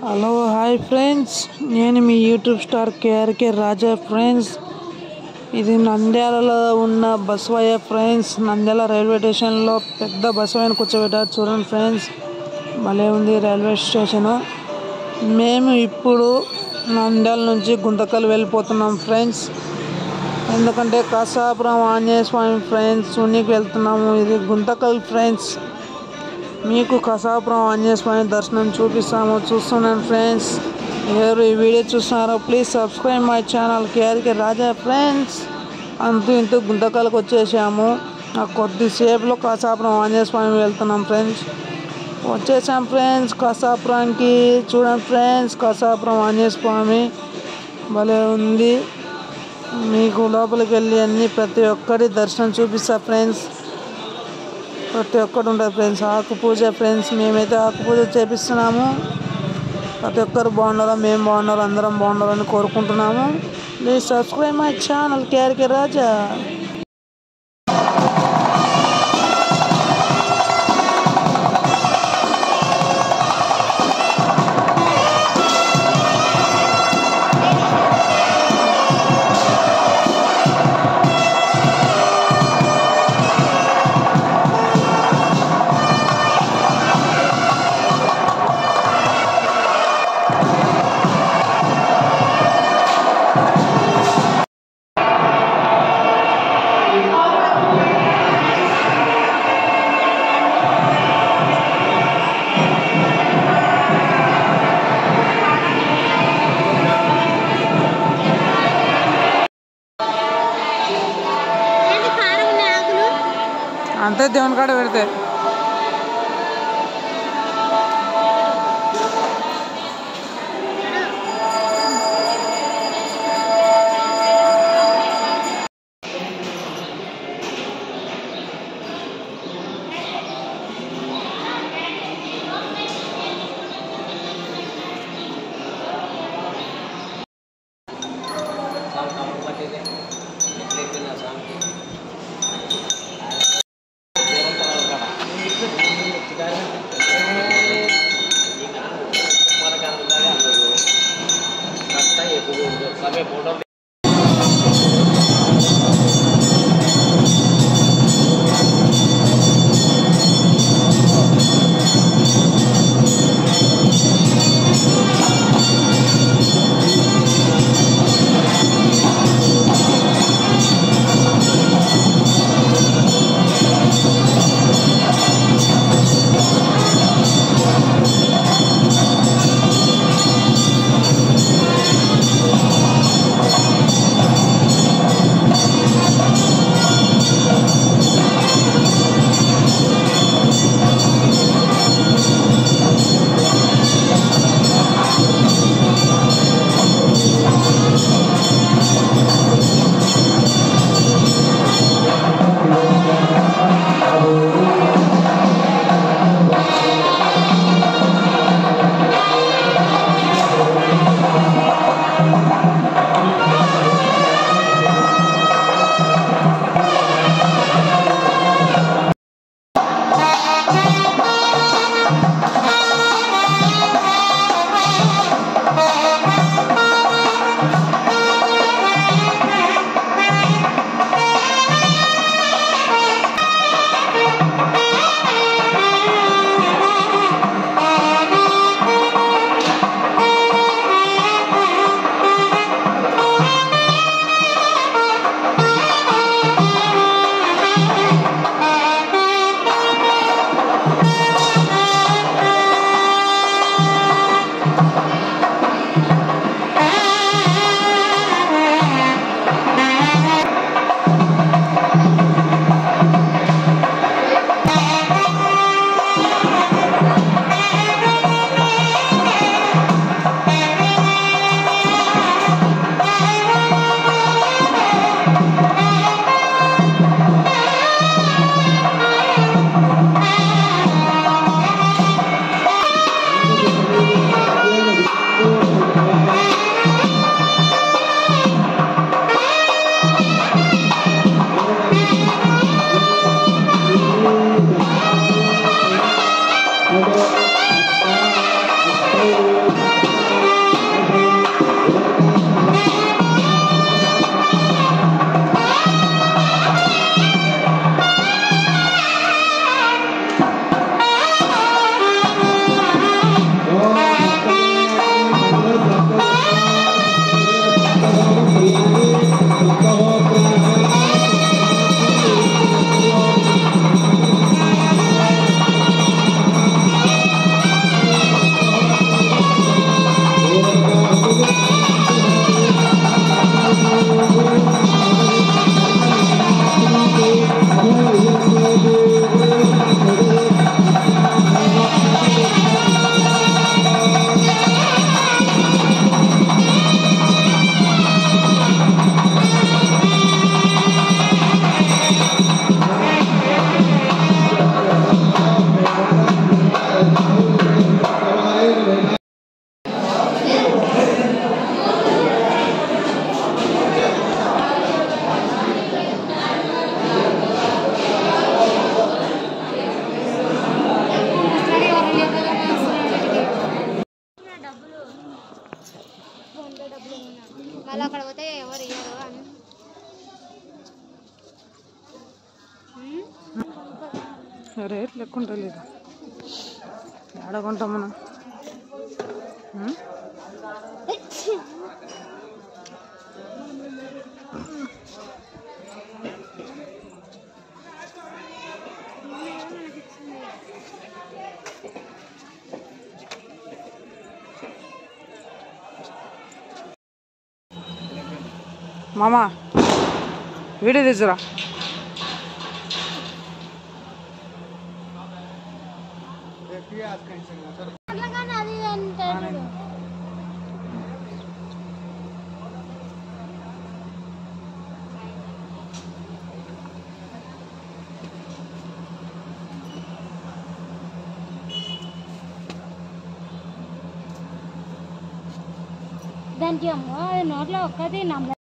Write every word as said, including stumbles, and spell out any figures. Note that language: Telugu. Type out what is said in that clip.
హలో హాయ్ ఫ్రెండ్స్, నేను మీ YouTube star KRK Raja friends. ఇది నంద్యాలలో ఉన్న బసవయ్య ఫ్రెండ్స్. నంద్యాల రైల్వే స్టేషన్లో పెద్ద బసవయ్యను కూర్చోబెట్టారు చూడండి ఫ్రెండ్స్, భలే ఉంది రైల్వే స్టేషను. మేము ఇప్పుడు నంద్యాల నుంచి గుంతకల్ వెళ్ళిపోతున్నాం ఫ్రెండ్స్, ఎందుకంటే కసాపురం ఆంజనేయ స్వామి ఫ్రెండ్స్ ఉనికి వెళ్తున్నాము. ఇది గుంతకల్ ఫ్రెండ్స్. మీకు కసాపురం ఆంజనేయ స్వామి దర్శనం చూపిస్తాము, చూస్తున్నాను ఫ్రెండ్స్. ఎవరు ఈ వీడియో చూస్తున్నారో please subscribe my channel KRK Raja friends. అంతూ ఇంతూ గుంతకల్కి వచ్చేసాము. ఆ కొద్దిసేపులో కసాపురం ఆంజనేయ స్వామి వెళ్తున్నాం ఫ్రెండ్స్. వచ్చేసాం ఫ్రెండ్స్ కసాపురానికి. చూడండి ఫ్రెండ్స్, కసాపురం ఆంజనేయ స్వామి భలే ఉంది. మీకు లోపలికి వెళ్ళి అన్ని ప్రతి ఒక్కరి దర్శనం చూపిస్తా ఫ్రెండ్స్. ప్రతి ఒక్కటి ఉంటుంది ఫ్రెండ్స్. ఆకు పూజ ఫ్రెండ్స్, మేమైతే ఆకు పూజ చేపిస్తున్నాము. ప్రతి ఒక్కరు బాగున్నారు, మేము బాగున్నారు, అందరం బాగున్నారని కోరుకుంటున్నాము. Please subscribe my channel KRK Raja. అంతే దేవుని కాడ పెడితే వాళ్ళు అక్కడ పోతే ఎవరు ఇయ్యరు అని రేట్ లెక్కుంటా లేదా ఎక్కడ కొంటాం మనం మామా వీడియో తీసురా దానికి అమ్మో నోట్లో ఒక్కది నమ్మ